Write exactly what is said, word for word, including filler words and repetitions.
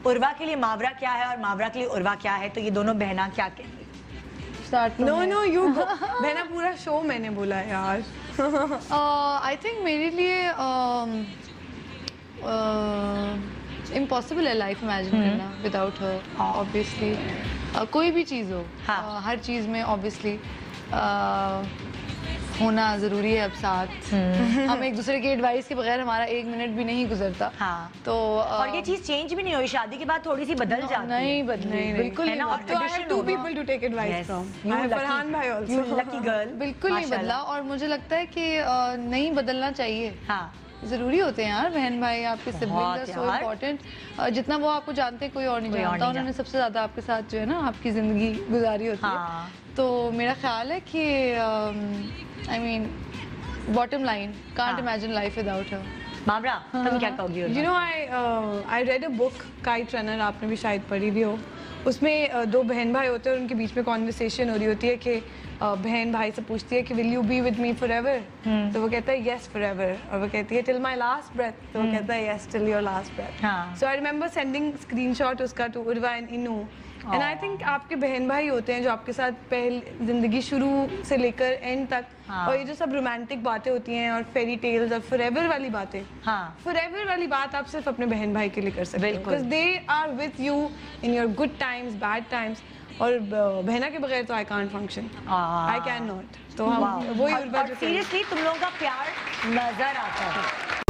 उर्वा के लिए मावरा क्या है और मावरा के लिए उर्वा क्या है, तो ये दोनं बहना क्या कहेंगी? नो नो यू बहना पूरा शो मैंने बोला यार। आई थिंक मेरे लिए इम्पॉसिबल है लाइफ इमेजिन करना विदाउट हर, ऑब्वियसली। कोई भी चीज़ हो, हाँ. uh, हर चीज़ में ऑब्वियसली होना ज़रूरी है अब साथ। हम एक दूसरे की एडवाइस के बगैर हमारा एक मिनट भी नहीं गुजरता। हाँ। तो और ये चीज़ चेंज भी नहीं हुई, शादी के बाद थोड़ी सी बदल no, जाती नहीं है। बदली, नहीं, बिल्कुल है ना, और तो I have to people to take advice from, Farhan भाई आल्सो, लकी गर्ल। बिल्कुल नहीं बदला, और मुझे लगता है कि नहीं बदलना चाहिए। हाँ, जरूरी होते हैं यार बहन भाई, आपके सिबलिंग्स आर सो इम्पोर्टेंट। जितना वो आपको जानते हैं कोई और नहीं जानता, उन्होंने सबसे ज्यादा आपके साथ जो है ना आपकी जिंदगी गुजारी होती हाँ. है। तो मेरा ख्याल है कि I mean bottom line, can't imagine life without her. Mawra तुम क्या कहोगी? You know I I read a book Kite Runner, आपने भी शायद पढ़ी भी हो। उसमें uh, दो बहन भाई होते हैं और उनके बीच में कॉन्वर्सेशन हो रही होती है कि uh, बहन भाई से पूछती है कि will you be with me forever, तो वो कहता है यस फॉर एवर, और वो कहती है टिल माई लास्ट ब्रेथ, तो वो कहता है yes till your last breath. So I remember sending screenshot उसका to Urwa and Inu, and I think आपके बहन भाई होते हैं जो आपके साथ पहले जिंदगी शुरू से लेकर एंड तक, हाँ. और ये जो सब रोमांटिक बातें होती हैं और फेरी टेल्स और फॉरएवर वाली बातें, हाँ. फॉरएवर वाली बात आप सिर्फ अपने बहन भाई के लिए कर सकते हो, because they are with you in your good times, bad times, और बहना के बगैर तो I can't function, I can not. तो हम वही उर्वा, सीरियसली तुम लोगों का प्यार नजर आता है।